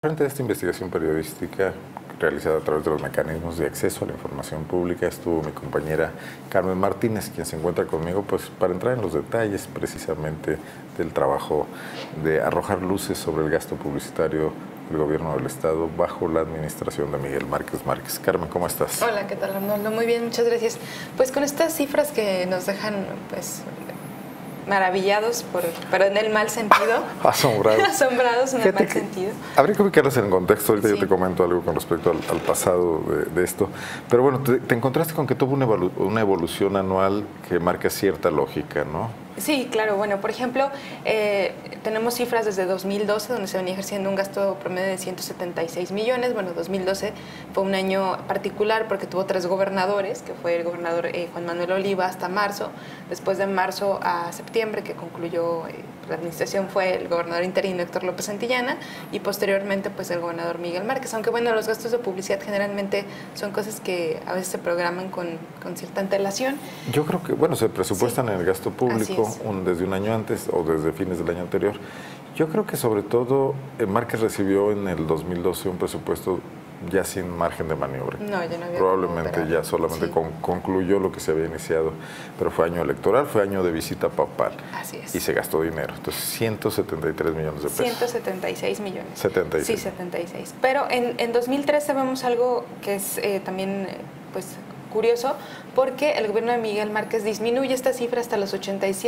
Frente a esta investigación periodística realizada a través de los mecanismos de acceso a la información pública, estuvo mi compañera Carmen Martínez, quien se encuentra conmigo pues para entrar en los detalles precisamente del trabajo de arrojar luces sobre el gasto publicitario del gobierno del Estado bajo la administración de Miguel Márquez Márquez. Carmen, ¿cómo estás? Hola, ¿qué tal, Arnoldo? Muy bien, muchas gracias. Pues con estas cifras que nos dejan pues maravillados, pero en el mal sentido. Asombrados. Asombrados en el mal sentido. Habría que ubicarlas en el contexto. Ahorita Sí. yo te comento algo con respecto al pasado de esto. Pero bueno, te encontraste con que tuvo una evolución anual que marca cierta lógica, ¿no? Sí, claro. Bueno, por ejemplo, tenemos cifras desde 2012, donde se venía ejerciendo un gasto promedio de 176 millones. Bueno, 2012 fue un año particular porque tuvo 3 gobernadores, que fue el gobernador Juan Manuel Oliva hasta marzo. Después de marzo a septiembre, que concluyó la administración, fue el gobernador interino Héctor López Santillana y posteriormente pues el gobernador Miguel Márquez. Aunque bueno, los gastos de publicidad generalmente son cosas que a veces se programan con cierta antelación. Yo creo que, bueno, se presupuestan en el gasto público desde un año antes o desde fines del año anterior. Yo creo que sobre todo Márquez recibió en el 2012 un presupuesto ya sin margen de maniobra. No, ya no había. Probablemente ya solamente concluyó lo que se había iniciado, pero fue año electoral, fue año de visita papal. Así es. Y se gastó dinero. Entonces, 173 millones de pesos. 176 millones. 76. Sí, 76. Pero en 2013 vemos algo que es también pues curioso, porque el gobierno de Miguel Márquez disminuye esta cifra hasta los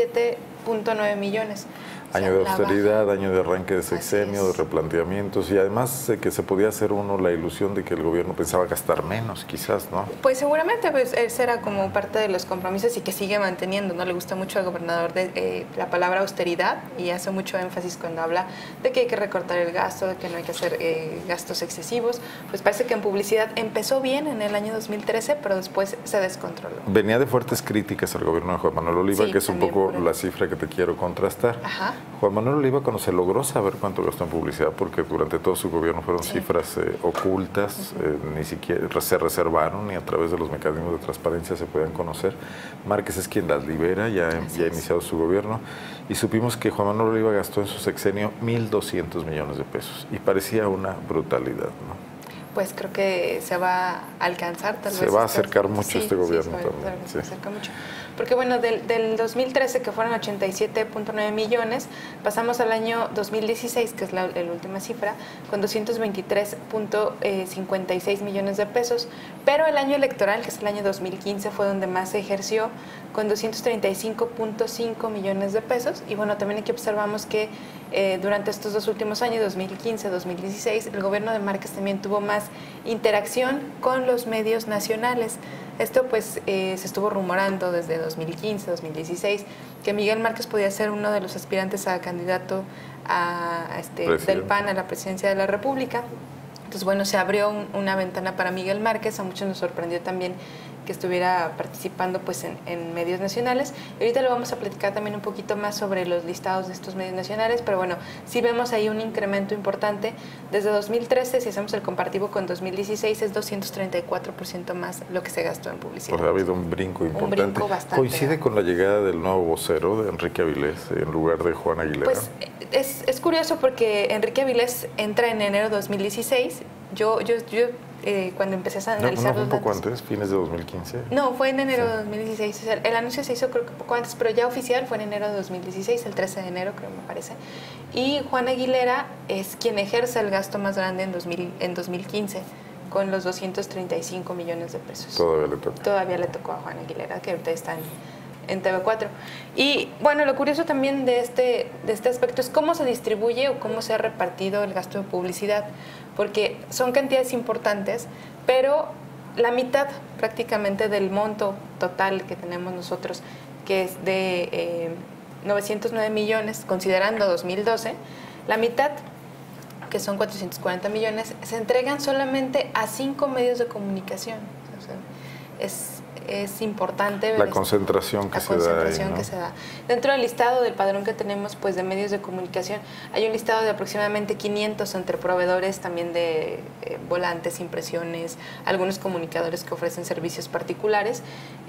87.9 millones. Año de austeridad, año de arranque de sexenio, de replanteamientos y además que se podía hacer uno la ilusión de que el gobierno pensaba gastar menos, quizás, ¿no? Pues seguramente pues, ese era como parte de los compromisos y que sigue manteniendo, ¿no? Le gusta mucho al gobernador la palabra austeridad y hace mucho énfasis cuando habla de que hay que recortar el gasto, de que no hay que hacer gastos excesivos. Pues parece que en publicidad empezó bien en el año 2013, pero después se descontroló. Venía de fuertes críticas al gobierno de Juan Manuel Oliva, sí, que es un poco la cifra que te quiero contrastar. Ajá. Juan Manuel Oliva, cuando se logró saber cuánto gastó en publicidad, porque durante todo su gobierno fueron cifras ocultas, ni siquiera se reservaron, ni a través de los mecanismos de transparencia se podían conocer. Márquez es quien las libera, ya ha iniciado su gobierno, y supimos que Juan Manuel Oliva gastó en su sexenio 1.200 millones de pesos, y parecía una brutalidad, ¿no? Pues creo que se va a alcanzar, tal vez. Se va a acercar mucho este gobierno también. Se acerca mucho. Porque bueno, del 2013, que fueron 87.9 millones, pasamos al año 2016, que es la última cifra, con 223.56 millones de pesos. Pero el año electoral, que es el año 2015, fue donde más se ejerció, con 235.5 millones de pesos. Y bueno, también aquí observamos que durante estos 2 últimos años, 2015, 2016, el gobierno de Márquez también tuvo más interacción con los medios nacionales. Esto pues se estuvo rumorando desde 2015, 2016, que Miguel Márquez podía ser uno de los aspirantes a candidato del PAN a la presidencia de la República. Entonces bueno, se abrió una ventana para Miguel Márquez. A muchos nos sorprendió también que estuviera participando pues en medios nacionales. Y ahorita lo vamos a platicar también un poquito más sobre los listados de estos medios nacionales, pero bueno, sí vemos ahí un incremento importante. Desde 2013, si hacemos el comparativo con 2016, es 234% más lo que se gastó en publicidad. Pues ha habido un brinco importante. Un brinco bastante. ¿Coincide con la llegada del nuevo vocero, de Enrique Avilés, en lugar de Juan Aguilera? Pues es curioso porque Enrique Avilés entra en enero de 2016. Yo cuando empecé a analizar ¿No un poco antes, fines de 2015? No, fue en enero de 2016. O sea, el anuncio se hizo creo que poco antes, pero ya oficial fue en enero de 2016, el 13 de enero creo me parece. Y Juan Aguilera es quien ejerce el gasto más grande en 2015, con los 235 millones de pesos. Todavía le tocó a Juan Aguilera, que ahorita está en TV4. Y bueno, lo curioso también de este aspecto es cómo se distribuye o cómo se ha repartido el gasto de publicidad, porque son cantidades importantes, pero la mitad prácticamente del monto total que tenemos nosotros, que es de 909 millones, considerando 2012, la mitad, que son 440 millones, se entregan solamente a 5 medios de comunicación. O sea, es importante ver la concentración que se da ahí, ¿no? Dentro del listado del padrón que tenemos pues de medios de comunicación, hay un listado de aproximadamente 500 entre proveedores también de volantes, impresiones, algunos comunicadores que ofrecen servicios particulares,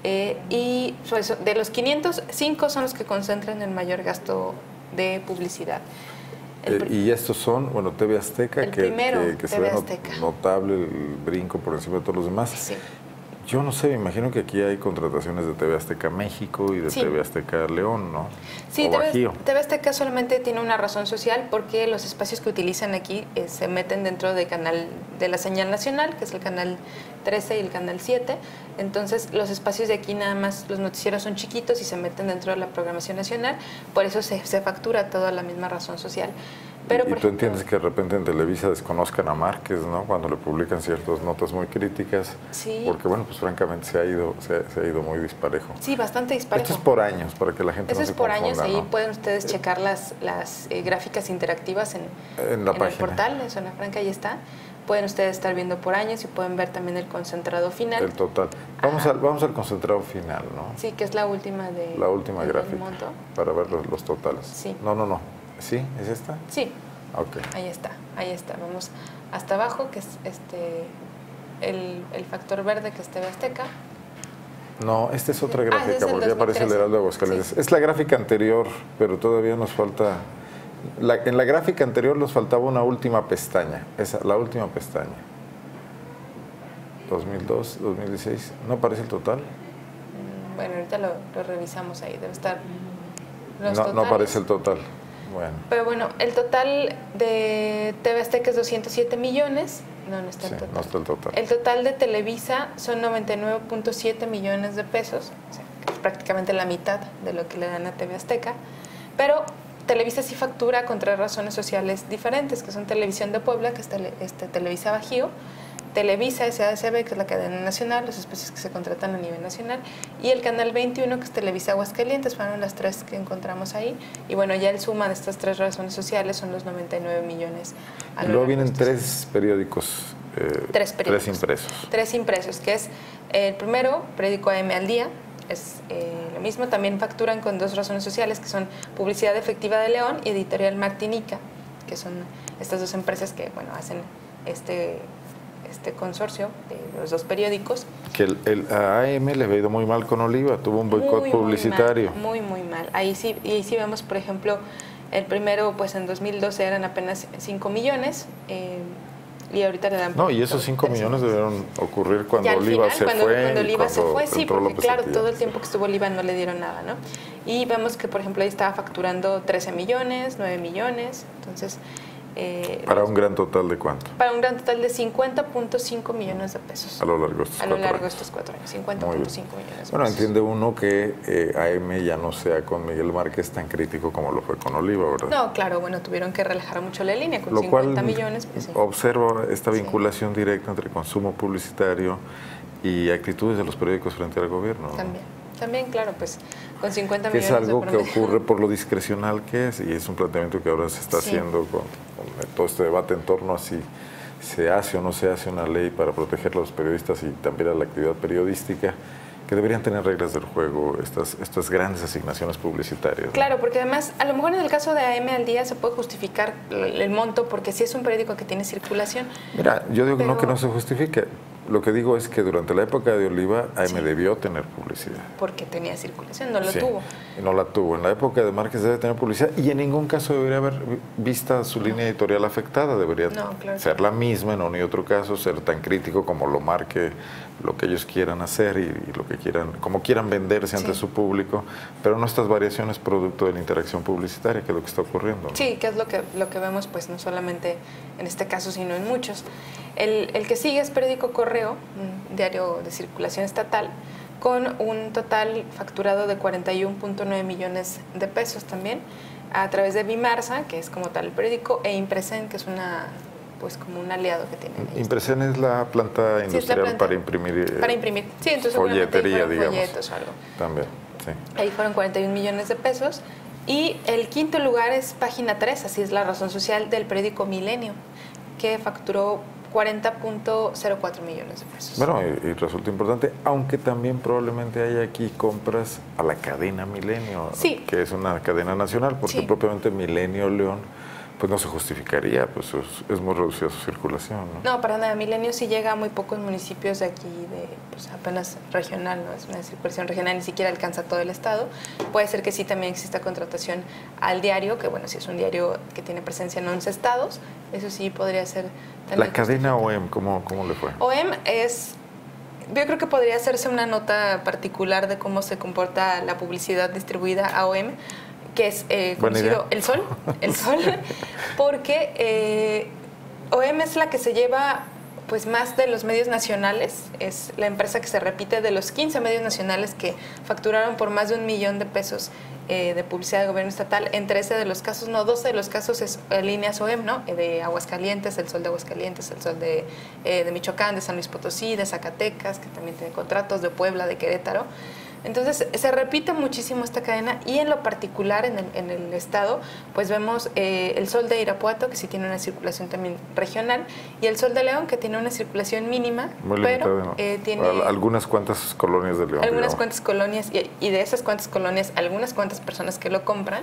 y de los 500, 5 son los que concentran el mayor gasto de publicidad. Y estos son, bueno, TV Azteca, el primero, que se TV ve Azteca. notable el brinco por encima de todos los demás. Sí. Yo no sé, me imagino que aquí hay contrataciones de TV Azteca México y de Sí. TV Azteca León, ¿no? Sí, o Bajío. TV Azteca solamente tiene una razón social porque los espacios que utilizan aquí se meten dentro de la señal nacional, que es el canal 13 y el canal 7. Entonces, los espacios de aquí nada más, los noticieros son chiquitos y se meten dentro de la programación nacional, por eso se factura toda la misma razón social. Pero, y tú entiendes que de repente en Televisa desconozcan a Márquez, ¿no? Cuando le publican ciertas notas muy críticas. Sí. Porque, bueno, pues francamente se ha ido muy disparejo. Sí, bastante disparejo. Esto es por años, para que la gente Eso no es se por confunda, años, ahí ¿no? pueden ustedes checar las gráficas interactivas en la el página. portal, en Zona Franca, ahí está. Pueden ustedes estar viendo por años y pueden ver también el concentrado final. El total. Vamos al concentrado final, ¿no? Sí, que es la última La última del gráfica, monto. para ver los totales. Sí. No. ¿Sí? ¿Es esta? Sí, Ok. ahí está. Vamos hasta abajo, que es el factor verde, que es TV Azteca. No, esta es otra ese gráfica, es el porque ya aparece el 2013. Heraldo de Aguascalientes. Sí. Es la gráfica anterior, pero todavía nos falta... en la gráfica anterior nos faltaba una última pestaña, la última pestaña. 2002, 2016, ¿no aparece el total? Bueno, ahorita lo revisamos ahí, debe estar los No totales. aparece el total. Bueno. Pero bueno, el total de TV Azteca es 207 millones. No está el Sí, total. no está el total. El total de Televisa son 99.7 millones de pesos, o sea, que es prácticamente la mitad de lo que le dan a TV Azteca. Pero Televisa sí factura con 3 razones sociales diferentes, que son Televisión de Puebla, que es Televisa Bajío, Televisa SADCB, que es la cadena nacional, los espacios que se contratan a nivel nacional, y el canal 21, que es Televisa Aguascalientes. Fueron las 3 que encontramos ahí. Y bueno, ya el suma de estas 3 razones sociales son los 99 millones. Y luego vienen 3 periódicos. 3 periódicos. 3 impresos. 3 impresos, que es el primero, periódico AM al Día. Es lo mismo, también facturan con 2 razones sociales, que son Publicidad Efectiva de León y Editorial Martinica, que son estas 2 empresas que, bueno, hacen este consorcio de los 2 periódicos. Que el AM le había ido muy mal con Oliva, tuvo un boicot publicitario. Muy mal. Ahí sí vemos, por ejemplo, el primero, pues en 2012 eran apenas 5 millones, y ahorita le dan... No, y esos 5 millones debieron ocurrir cuando final, Oliva se fue. Cuando Oliva se fue, sí, porque López claro, Portillo. todo el tiempo que estuvo Oliva no le dieron nada, ¿no? Y vemos que, por ejemplo, ahí estaba facturando 13 millones, 9 millones, entonces... ¿Para un gran total de cuánto? Para un gran total de 50.5 millones de pesos. A lo largo de estos 4 años, 50.5 Muy bien. millones de pesos. Bueno, entiende uno que AM ya no sea con Miguel Márquez tan crítico como lo fue con Oliva, ¿verdad? No, claro, bueno, tuvieron que relajar mucho la línea con Lo 50 cual millones. Pues, sí. observa esta vinculación directa entre consumo publicitario y actitudes de los periódicos frente al gobierno, ¿no? También, claro, pues con 50 que millones. es algo de que promedio. ocurre por lo discrecional que es, y es un planteamiento que ahora se está Sí. haciendo con todo este debate en torno a si se hace o no se hace una ley para proteger a los periodistas y también a la actividad periodística, que deberían tener reglas del juego estas grandes asignaciones publicitarias, ¿no? Claro, porque además, a lo mejor en el caso de AM al Día se puede justificar el monto, porque sí es un periódico que tiene circulación. Mira, yo digo pero... no que no se justifique. Lo que digo es que durante la época de Oliva, AM Sí. debió tener publicidad. Porque tenía circulación, no lo Sí, tuvo. y no la tuvo. En la época de Márquez debe tener publicidad y en ningún caso debería haber vista su línea editorial afectada. Debería ser la misma, en uno y otro caso, ser tan crítico como lo marque lo que ellos quieran hacer y lo que quieran, como quieran venderse ante su público, pero no estas variaciones producto de la interacción publicitaria, que es lo que está ocurriendo, ¿no? Sí, que es lo que vemos, pues no solamente en este caso, sino en muchos. El que sigue es Periódico Correo, un diario de circulación estatal, con un total facturado de 41.9 millones de pesos también, a través de Bimarsa, que es como tal el periódico, e Impresen, que es pues como un aliado que tienen ellos. Impresen es la planta industrial para imprimir. Para imprimir, sí, entonces folletería, digamos. folletos o algo. También, sí. Ahí fueron 41 millones de pesos. Y el quinto lugar es Página 3, así es la razón social del periódico Milenio, que facturó 40.04 millones de pesos. Bueno, y resulta importante, aunque también probablemente haya aquí compras a la cadena Milenio, Sí. que es una cadena nacional, porque Sí. propiamente Milenio León pues no se justificaría, pues es muy reducida su circulación, ¿no? No, para nada. Milenio sí llega a muy pocos municipios de aquí, pues apenas regional, ¿no? Es una circulación regional, ni siquiera alcanza todo el estado. Puede ser que sí también exista contratación al diario, que bueno, si es un diario que tiene presencia en 11 estados, eso sí podría ser también. La cadena OEM, ¿cómo le fue? OEM yo creo que podría hacerse una nota particular de cómo se comporta la publicidad distribuida a OEM, que es conocido El Sol, porque OEM es la que se lleva pues más de los medios nacionales, es la empresa que se repite de los 15 medios nacionales que facturaron por más de $1 millón de pesos de publicidad de gobierno estatal. En 13 de los casos, no, 12 de los casos es líneas OEM, ¿no? De Aguascalientes, El Sol de Aguascalientes, El Sol de Michoacán, de San Luis Potosí, de Zacatecas, que también tiene contratos, de Puebla, de Querétaro. Entonces, se repite muchísimo esta cadena y en lo particular en el estado, pues vemos El Sol de Irapuato, que sí tiene una circulación también regional, y El Sol de León, que tiene una circulación mínima, muy pero ¿no? tiene algunas cuantas colonias de León. Algunas cuantas colonias, y de esas cuantas colonias, algunas cuantas personas que lo compran,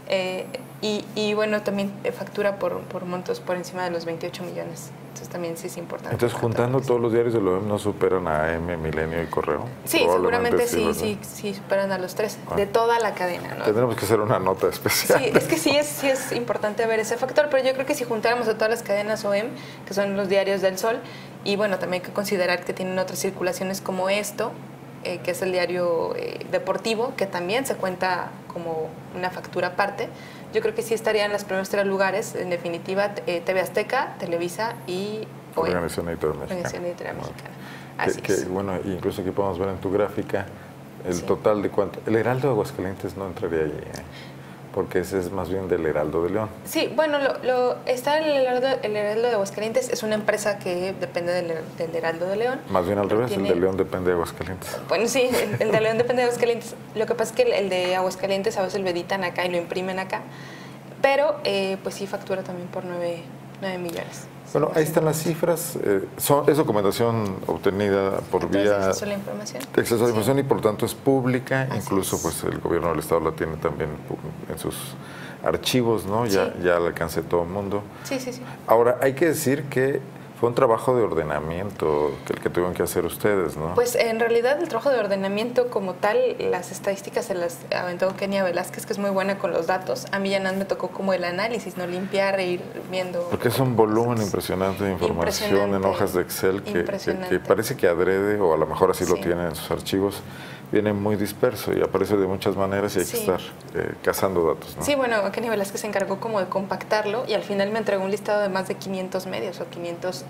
y bueno, también factura por montos por encima de los 28 millones. Entonces también sí es importante. Entonces, juntando todos los diarios de la OEM, ¿no superan a AM, Milenio y Correo? Sí, seguramente sí superan a los tres, de toda la cadena, ¿no? Tendremos que hacer una nota especial. Sí, es que sí es importante ver ese factor, pero yo creo que si juntáramos a todas las cadenas OEM, que son los diarios del Sol, y bueno, también hay que considerar que tienen otras circulaciones como esto, que es el diario deportivo, que también se cuenta como una factura aparte. Yo creo que sí estarían en los primeros 3 lugares, en definitiva, TV Azteca, Televisa y OEM. Organización Editorial Mexicana. Organización Editorial Mexicana. Así es. Bueno, incluso aquí podemos ver en tu gráfica el total de cuánto. El Heraldo de Aguascalientes no entraría allí, porque ese es más bien del Heraldo de León. Sí, bueno, está el Heraldo de Aguascalientes, es una empresa que depende del Heraldo de León. Más bien al revés, el de León depende de Aguascalientes. Bueno, sí, el de León depende de Aguascalientes. Lo que pasa es que el de Aguascalientes a veces lo editan acá y lo imprimen acá, pero pues sí factura también por 9 millones. Bueno, ahí están las cifras. Es documentación obtenida por vía acceso a la información. Acceso a la información y por tanto es pública. Así incluso es. Pues el gobierno del estado la tiene también en sus archivos, ¿no? Ya al alcance de todo el mundo. Sí. Ahora, hay que decir que fue un trabajo de ordenamiento el que tuvieron que hacer ustedes, ¿no? Pues en realidad el trabajo de ordenamiento como tal, las estadísticas se las aventó Kenia Velázquez, que es muy buena con los datos. A mí ya nada me tocó como el análisis, no limpiar e ir viendo. Porque es un volumen impresionante de información en hojas de Excel que parece que adrede, o a lo mejor así lo tienen en sus archivos, viene muy disperso y aparece de muchas maneras y hay que estar cazando datos, ¿no? Sí, bueno, Kenia Velázquez se encargó como de compactarlo y al final me entregó un listado de más de 500 medios o 500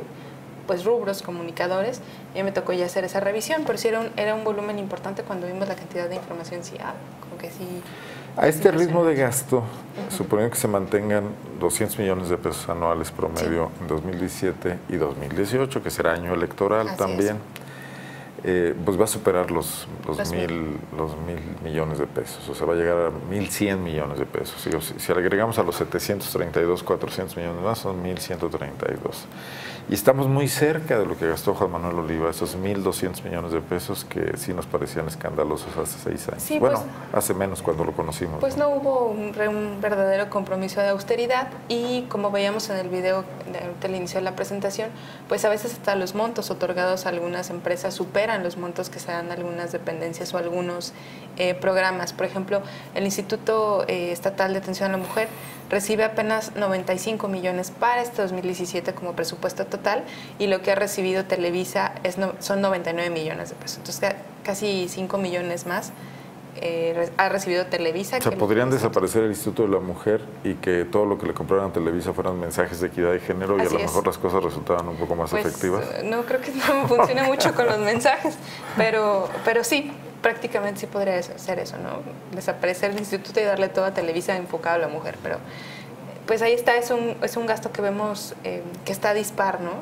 pues rubros, comunicadores, y me tocó ya hacer esa revisión, pero sí era un volumen importante cuando vimos la cantidad de información, sí, como que sí. A este ritmo de gasto, suponiendo que se mantengan 200 millones de pesos anuales promedio en 2017 y 2018, que será año electoral también, pues va a superar los mil millones de pesos, o sea, va a llegar a 1.100 millones de pesos. Si agregamos a los 732, 400 millones más, son 1.132. Y estamos muy cerca de lo que gastó Juan Manuel Oliva, esos 1.200 millones de pesos que sí nos parecían escandalosos hace 6 años. Sí, bueno, hace menos cuando lo conocimos. Pues no hubo un verdadero compromiso de austeridad y como veíamos en el video del inicio de la presentación, pues a veces hasta los montos otorgados a algunas empresas superan los montos que se dan a algunas dependencias o algunos programas. Por ejemplo, el Instituto Estatal de Atención a la Mujer recibe apenas 95 millones para este 2017 como presupuesto total y lo que ha recibido Televisa son 99 millones de pesos. Entonces, casi 5 millones más ha recibido Televisa. O sea, podrían desaparecer el Instituto de la Mujer y que todo lo que le compraran a Televisa fueran mensajes de equidad de género y a lo mejor las cosas resultaban un poco más efectivas. No, creo que no funciona mucho con los mensajes, pero sí. Prácticamente sí podría ser eso, ¿no? Desaparecer el instituto y darle todo a Televisa enfocado a la mujer, pero pues ahí está, es un gasto que vemos que está dispar, ¿no?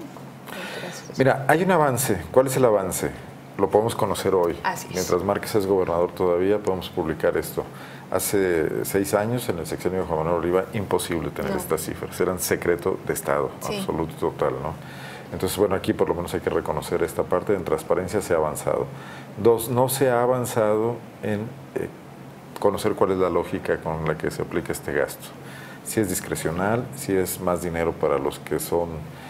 Mira, hay un avance. ¿Cuál es el avance? Lo podemos conocer hoy. Así es. Mientras Márquez es gobernador todavía podemos publicar esto. Hace 6 años, en el sexenio de Juan Manuel Oliva, imposible tener estas cifras. Eran secreto de Estado, absoluto y total, ¿no? Entonces, bueno, aquí por lo menos hay que reconocer esta parte. En transparencia se ha avanzado. 2, no se ha avanzado en conocer cuál es la lógica con la que se aplica este gasto. si es discrecional, si es más dinero para los que son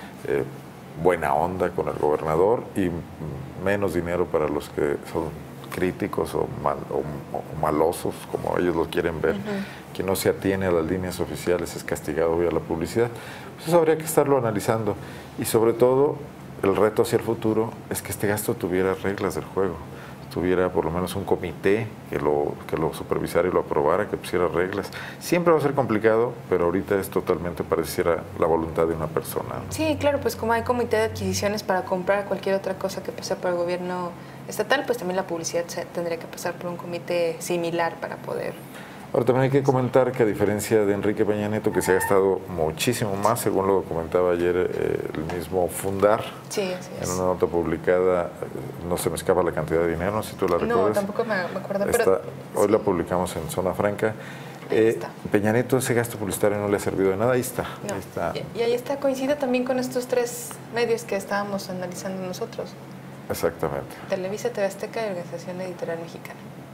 buena onda con el gobernador y menos dinero para los que son críticos o malosos, como ellos lo quieren ver. Quien no se atiene a las líneas oficiales es castigado vía la publicidad. Pues eso habría que estarlo analizando. Y sobre todo, el reto hacia el futuro es que este gasto tuviera reglas del juego, tuviera por lo menos un comité que lo supervisara y lo aprobara, que pusiera reglas. Siempre va a ser complicado, pero ahorita es totalmente pareciera la voluntad de una persona, ¿no? Sí, claro, pues como hay comité de adquisiciones para comprar cualquier otra cosa que pase por el gobierno estatal, pues también la publicidad tendría que pasar por un comité similar para poder... Ahora también hay que comentar que a diferencia de Enrique Peña Nieto, que se ha gastado muchísimo más, según lo comentaba ayer el mismo Fundar, sí, así es. En una nota publicada, no se me escapa la cantidad de dinero, no sé si tú la recuerdas. No, tampoco me acuerdo. Pero hoy la publicamos en Zona Franca. Peña Nieto, ese gasto publicitario no le ha servido de nada, ahí está. No. Ahí está. Y ahí está, coincide también con estos tres medios que estábamos analizando nosotros. Exactamente. Televisa, TV Azteca y Organización Editorial Mexicana.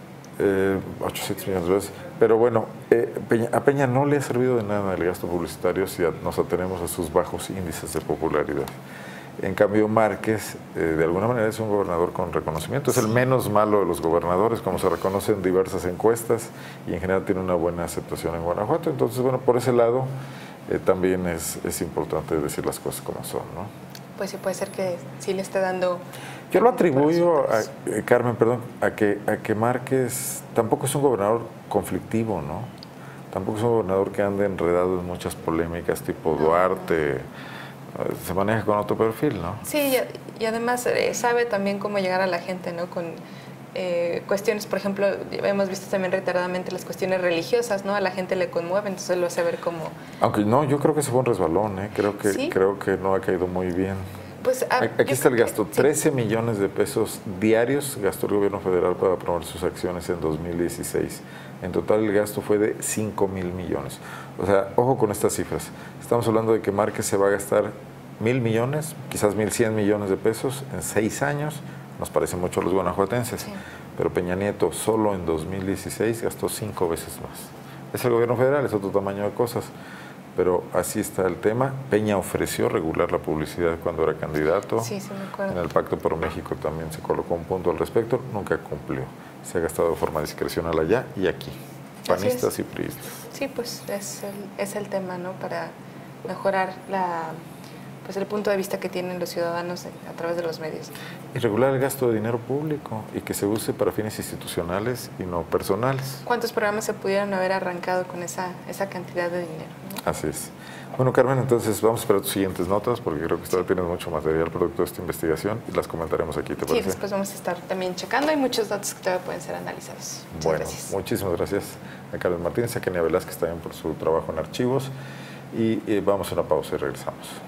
800 millones de veces. Pero bueno, a Peña no le ha servido de nada el gasto publicitario si nos atenemos a sus bajos índices de popularidad. En cambio, Márquez, de alguna manera, es un gobernador con reconocimiento. Es el menos malo de los gobernadores, como se reconoce en diversas encuestas, y en general tiene una buena aceptación en Guanajuato. Entonces, bueno, por ese lado también es importante decir las cosas como son, ¿no? Pues sí, puede ser que sí le esté dando... Yo lo atribuyo, Carmen, perdón, a que Márquez tampoco es un gobernador conflictivo, ¿no? Tampoco es un gobernador que ande enredado en muchas polémicas tipo Duarte. Se maneja con otro perfil, ¿no? Sí, y además sabe también cómo llegar a la gente, ¿no? Con cuestiones, por ejemplo, hemos visto también reiteradamente las cuestiones religiosas, ¿no? A la gente le conmueve, entonces lo hace ver como... Aunque no, yo creo que se fue un resbalón, ¿eh? ¿Sí? Creo que no ha caído muy bien. Pues, aquí está el gasto, 13 millones de pesos diarios gastó el gobierno federal para promover sus acciones en 2016. En total el gasto fue de 5,000 millones. O sea, ojo con estas cifras. Estamos hablando de que Márquez se va a gastar 1,000 millones, quizás 1,100 millones de pesos en 6 años. Nos parece mucho a los guanajuatenses. Sí. Pero Peña Nieto solo en 2016 gastó 5 veces más. Es el gobierno federal, es otro tamaño de cosas. Pero así está el tema. Peña ofreció regular la publicidad cuando era candidato. Sí, sí, me acuerdo. En el Pacto por México también se colocó un punto al respecto. Nunca cumplió. Se ha gastado de forma discrecional allá y aquí. Panistas y priistas. Sí, pues es el tema, ¿no? Para mejorar pues el punto de vista que tienen los ciudadanos a través de los medios. Y regular el gasto de dinero público y que se use para fines institucionales y no personales. ¿Cuántos programas se pudieran haber arrancado con esa cantidad de dinero, ¿no? Así es. Bueno, Carmen, entonces vamos a esperar tus siguientes notas porque creo que todavía tienes mucho material producto de esta investigación y las comentaremos aquí, ¿te parece? Sí, después vamos a estar también checando. Hay muchos datos que todavía pueden ser analizados. Bueno, muchísimas gracias a Carmen Martínez, a Kenia Velázquez también por su trabajo en archivos y vamos a una pausa y regresamos.